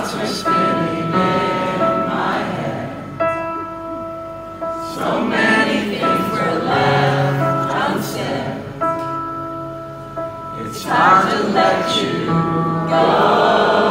thoughts are spinning in my head. So many things were left unsaid. It's hard to let you go.